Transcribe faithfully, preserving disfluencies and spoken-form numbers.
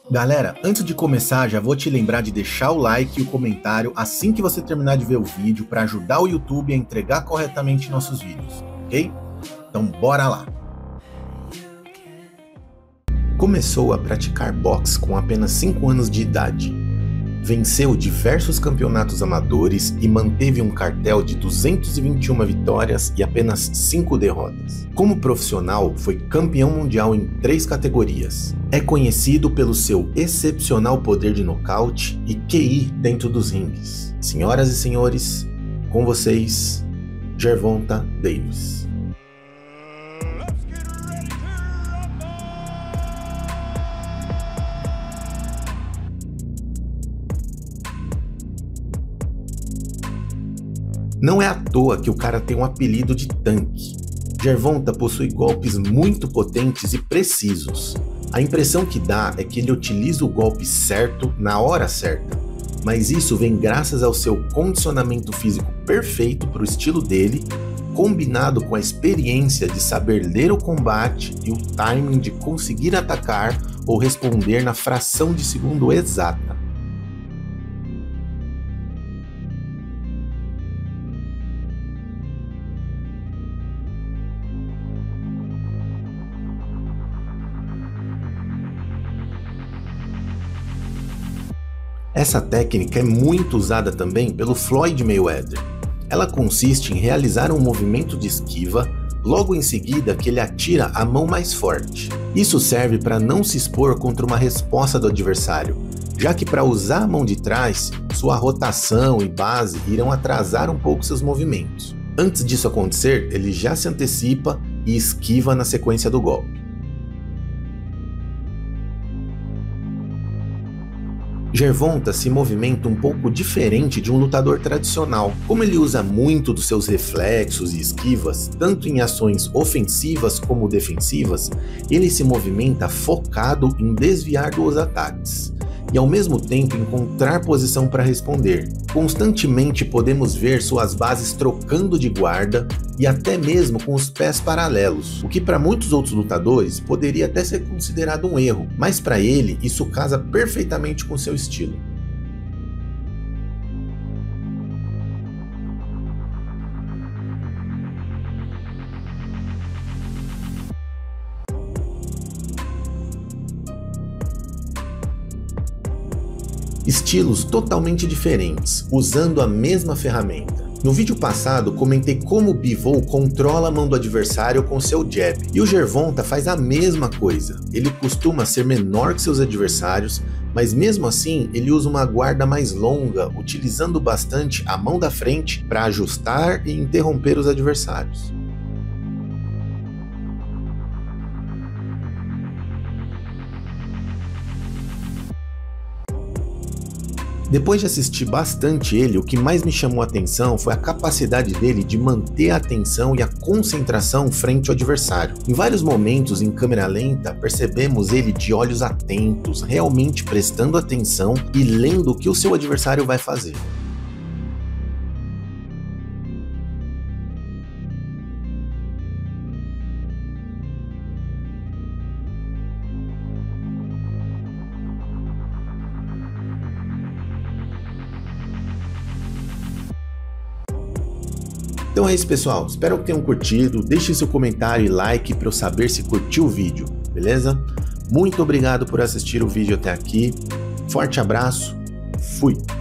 Galera, antes de começar, já vou te lembrar de deixar o like e o comentário assim que você terminar de ver o vídeo para ajudar o YouTube a entregar corretamente nossos vídeos, ok? Então bora lá! Começou a praticar boxe com apenas cinco anos de idade. Venceu diversos campeonatos amadores e manteve um cartel de duzentas e vinte e uma vitórias e apenas cinco derrotas. Como profissional, foi campeão mundial em três categorias. É conhecido pelo seu excepcional poder de nocaute e Q I dentro dos ringues. Senhoras e senhores, com vocês, Gervonta Davis. Não é à toa que o cara tem um apelido de tanque. Gervonta possui golpes muito potentes e precisos. A impressão que dá é que ele utiliza o golpe certo na hora certa, mas isso vem graças ao seu condicionamento físico perfeito para o estilo dele, combinado com a experiência de saber ler o combate e o timing de conseguir atacar ou responder na fração de segundo exata. Essa técnica é muito usada também pelo Floyd Mayweather. Ela consiste em realizar um movimento de esquiva, logo em seguida que ele atira a mão mais forte. Isso serve para não se expor contra uma resposta do adversário, já que para usar a mão de trás, sua rotação e base irão atrasar um pouco seus movimentos. Antes disso acontecer, ele já se antecipa e esquiva na sequência do golpe. Gervonta se movimenta um pouco diferente de um lutador tradicional. Como ele usa muito dos seus reflexos e esquivas, tanto em ações ofensivas como defensivas, ele se movimenta focado em desviar dos ataques e ao mesmo tempo encontrar posição para responder. Constantemente podemos ver suas bases trocando de guarda e até mesmo com os pés paralelos, o que para muitos outros lutadores poderia até ser considerado um erro, mas para ele isso casa perfeitamente com seu estilo. Estilos totalmente diferentes, usando a mesma ferramenta. No vídeo passado, comentei como o Bivol controla a mão do adversário com seu jab, e o Gervonta faz a mesma coisa. Ele costuma ser menor que seus adversários, mas mesmo assim ele usa uma guarda mais longa, utilizando bastante a mão da frente para ajustar e interromper os adversários. Depois de assistir bastante ele, o que mais me chamou a atenção foi a capacidade dele de manter a atenção e a concentração frente ao adversário. Em vários momentos, em câmera lenta, percebemos ele de olhos atentos, realmente prestando atenção e lendo o que o seu adversário vai fazer. Então é isso, pessoal, espero que tenham curtido, deixe seu comentário e like para eu saber se curtiu o vídeo, beleza? Muito obrigado por assistir o vídeo até aqui, forte abraço, fui!